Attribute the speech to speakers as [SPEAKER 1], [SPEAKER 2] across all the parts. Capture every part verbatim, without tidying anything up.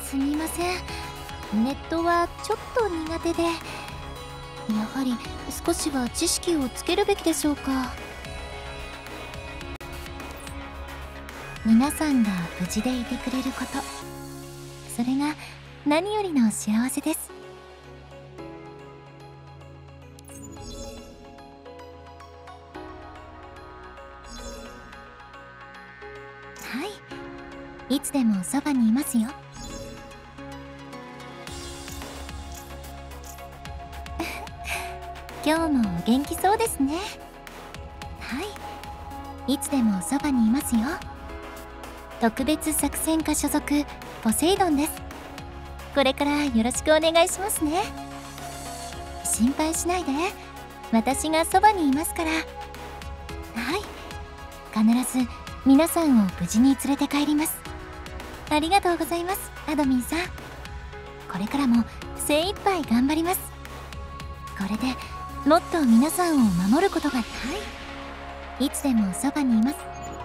[SPEAKER 1] すみません。ネットはちょっと苦手で、やはり少しは知識をつけるべきでしょうか。皆さんが無事でいてくれること、それが何よりの幸せです。はい、いつでもそばにいますよ。今日もお元気そうですね。はい、いつでもそばにいますよ。特別作戦課所属ポセイドンです。これからよろしくお願いしますね。心配しないで、私がそばにいますから。はい、必ず皆さんを無事に連れて帰ります。ありがとうございます、アドミンさん。これからも精一杯頑張ります。これでもっと皆さんを守ることが、はい、いつでもそばにいます。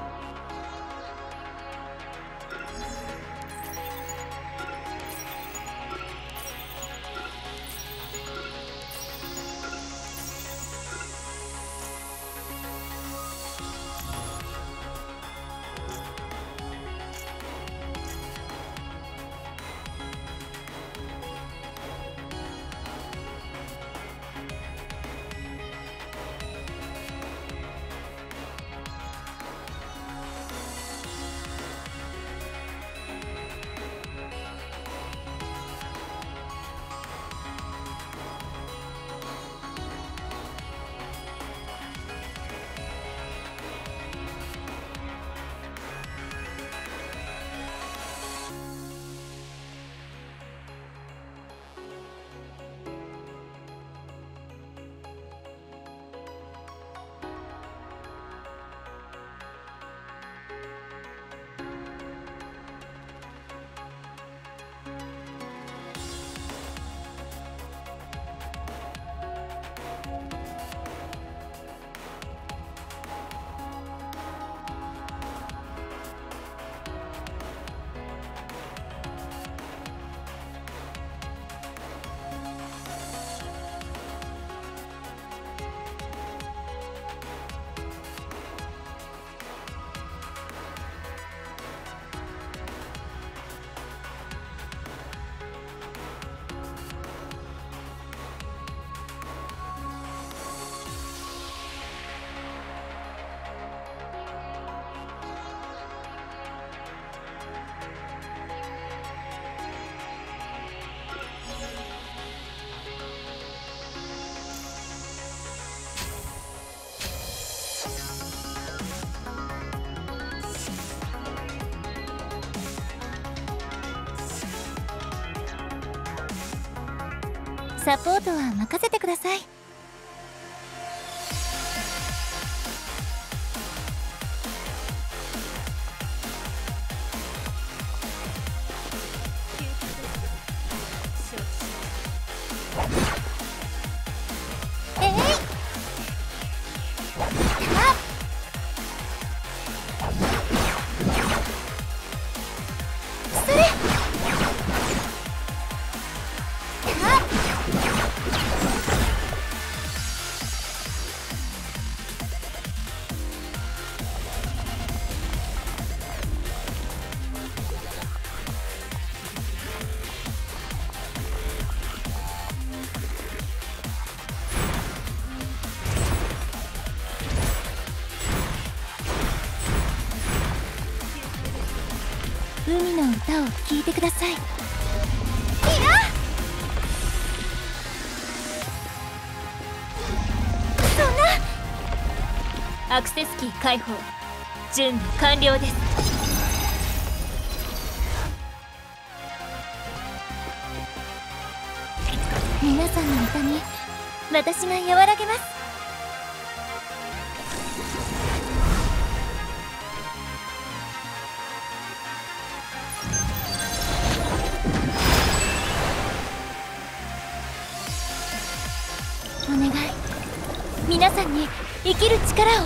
[SPEAKER 1] サポートは任せてください。えい、それ、海の歌を聴いてください。いや、そんな。アクセスキー開放、準備完了です。皆さんの痛み、私が和らげます。お願い、皆さんに生きる力を。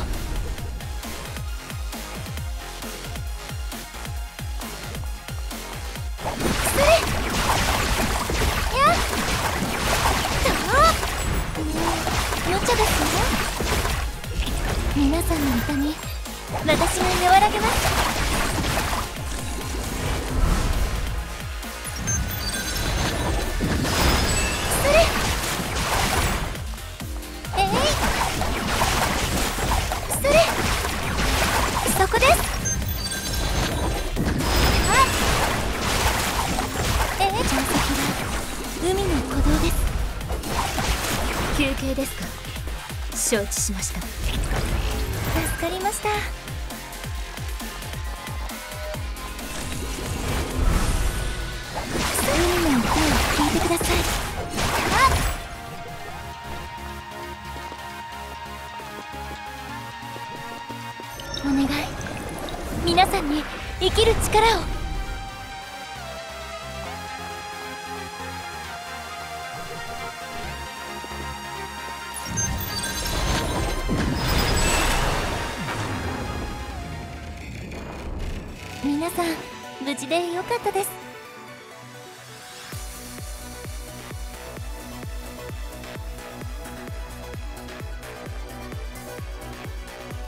[SPEAKER 1] それ、 ですね。皆さんの痛み、私が和らげます。それ、えい、それ、そこです。はい、えい、定石は海の鼓動です。
[SPEAKER 2] 休憩ですか。承知しました。
[SPEAKER 1] 助かりました。海の音を聞いてください。お願い、皆さんに生きる力を。皆さん無事でよかったです。